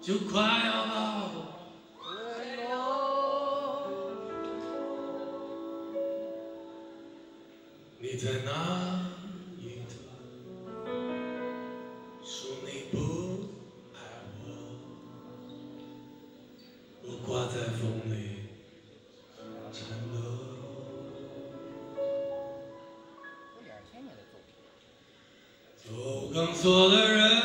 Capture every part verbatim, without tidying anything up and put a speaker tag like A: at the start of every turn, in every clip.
A: 就快要到。你在哪里的？说你不爱我，我挂在风里颤抖。走钢索的人，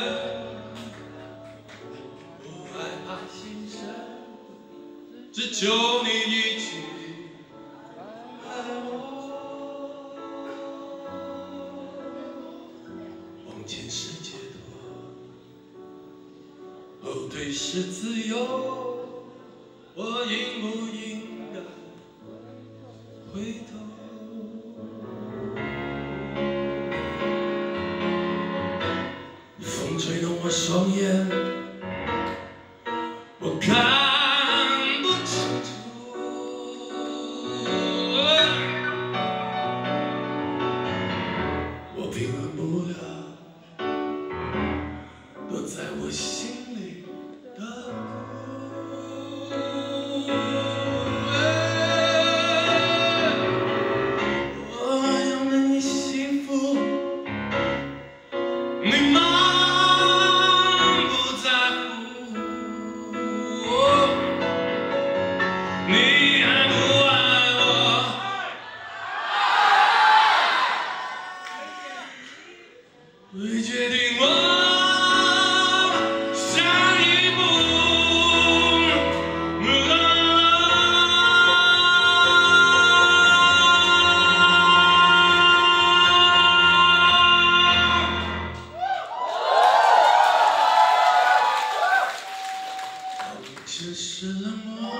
A: 不害怕牺牲，只求你一起爱我。往前是解脱，后退是自由，我应不应该回头？风吹动我双眼，我看不清楚。我平衡不了躲在我心里的苦。我要让你幸福，你吗？你爱不爱我？会决定我下一步。这是冷漠。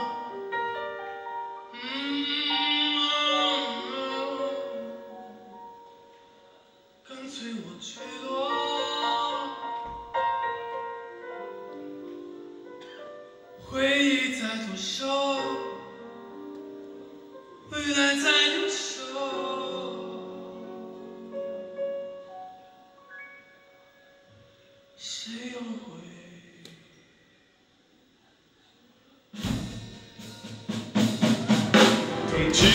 A: 跟随我坠落，回忆在左手，未来在右手，谁又会同情？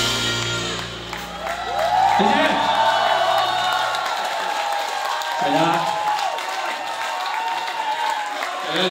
A: 谢谢大家。